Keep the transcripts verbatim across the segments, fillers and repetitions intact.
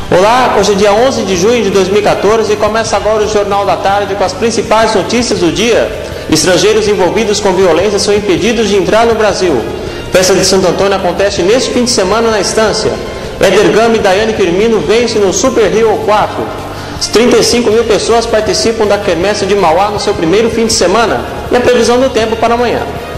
Olá, hoje é dia onze de junho de dois mil e quatorze e começa agora o Jornal da Tarde com as principais notícias do dia. Estrangeiros envolvidos com violência são impedidos de entrar no Brasil. Festa de Santo Antônio acontece neste fim de semana na Estância. Éder Gama e Daiane Firmino vencem no Super Rio quatro. trinta e cinco mil pessoas participam da quermesse de Mauá no seu primeiro fim de semana. E a previsão do tempo para amanhã.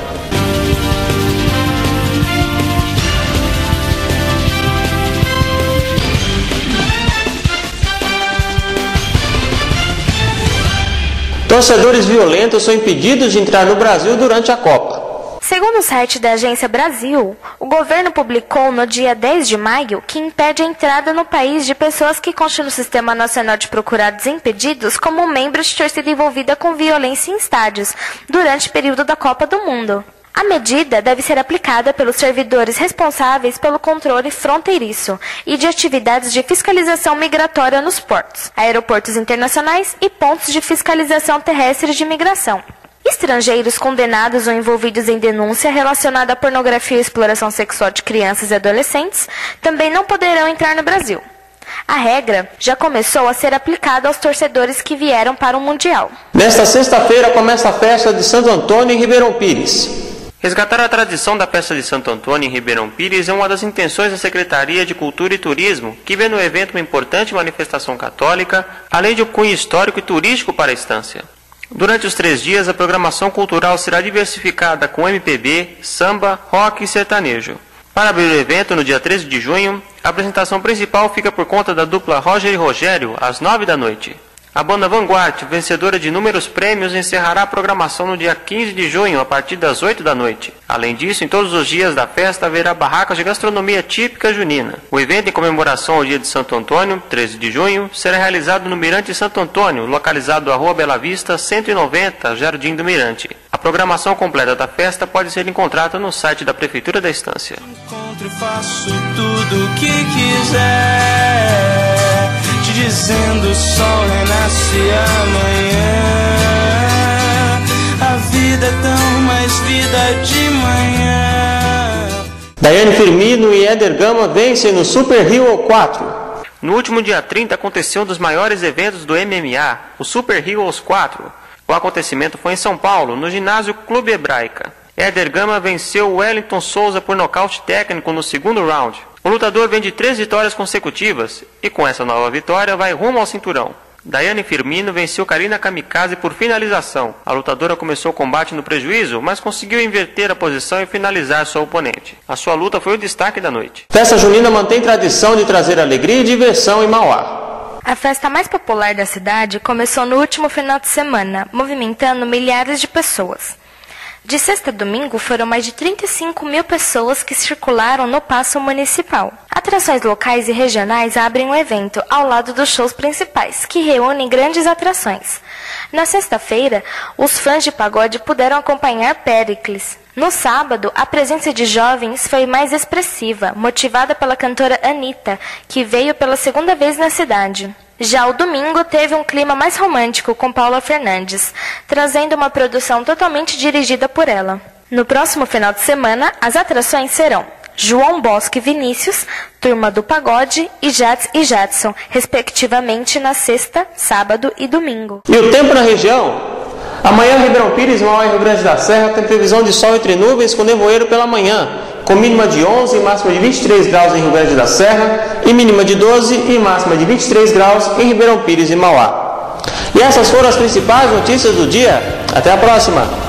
Torcedores violentos são impedidos de entrar no Brasil durante a Copa. Segundo o site da Agência Brasil, o governo publicou no dia dez de maio que impede a entrada no país de pessoas que constam no Sistema Nacional de Procurados Impedidos como membros de torcida envolvida com violência em estádios durante o período da Copa do Mundo. A medida deve ser aplicada pelos servidores responsáveis pelo controle fronteiriço e de atividades de fiscalização migratória nos portos, aeroportos internacionais e pontos de fiscalização terrestre de imigração. Estrangeiros condenados ou envolvidos em denúncia relacionada à pornografia e exploração sexual de crianças e adolescentes também não poderão entrar no Brasil. A regra já começou a ser aplicada aos torcedores que vieram para o Mundial. Nesta sexta-feira começa a festa de Santo Antônio em Ribeirão Pires. Resgatar a tradição da festa de Santo Antônio em Ribeirão Pires é uma das intenções da Secretaria de Cultura e Turismo, que vê no evento uma importante manifestação católica, além de um cunho histórico e turístico para a estância. Durante os três dias, a programação cultural será diversificada com M P B, samba, rock e sertanejo. Para abrir o evento, no dia treze de junho, a apresentação principal fica por conta da dupla Roger e Rogério, às nove da noite. A banda Vanguard, vencedora de inúmeros prêmios, encerrará a programação no dia quinze de junho, a partir das oito da noite. Além disso, em todos os dias da festa haverá barracas de gastronomia típica junina. O evento em comemoração ao dia de Santo Antônio, treze de junho, será realizado no Mirante Santo Antônio, localizado na Rua Bela Vista, cento e noventa, Jardim do Mirante. A programação completa da festa pode ser encontrada no site da Prefeitura da Estância. Encontro e faço tudo o que quiser, te dizendo o sol renasce amanhã. A vida é tão mais vida de manhã. Daiane Firmino e Éder Gama vencem no Super Rio quatro. No último dia trinta aconteceu um dos maiores eventos do M M A, o Super Heroes quatro. O acontecimento foi em São Paulo, no ginásio Clube Hebraica. Éder Gama venceu Wellington Souza por nocaute técnico no segundo round. O lutador vem de três vitórias consecutivas e com essa nova vitória vai rumo ao cinturão. Daiane Firmino venceu Karina Kamikaze por finalização. A lutadora começou o combate no prejuízo, mas conseguiu inverter a posição e finalizar sua oponente. A sua luta foi o destaque da noite. Festa junina mantém tradição de trazer alegria e diversão em Mauá. A festa mais popular da cidade começou no último final de semana, movimentando milhares de pessoas. De sexta a domingo, foram mais de trinta e cinco mil pessoas que circularam no Paço Municipal. Atrações locais e regionais abrem o evento, ao lado dos shows principais, que reúnem grandes atrações. Na sexta-feira, os fãs de pagode puderam acompanhar Péricles. No sábado, a presença de jovens foi mais expressiva, motivada pela cantora Anitta, que veio pela segunda vez na cidade. Já o domingo teve um clima mais romântico com Paula Fernandes, trazendo uma produção totalmente dirigida por ela. No próximo final de semana, as atrações serão João Bosco e Vinícius, Turma do Pagode e Jades e Jadson, respectivamente na sexta, sábado e domingo. E o tempo na região? Amanhã, Ribeirão Pires, Mauá e Rio Grande da Serra tem previsão de sol entre nuvens com nevoeiro pela manhã, com mínima de onze e máxima de vinte e três graus em Rio Grande da Serra e mínima de doze e máxima de vinte e três graus em Ribeirão Pires e Mauá. E essas foram as principais notícias do dia. Até a próxima!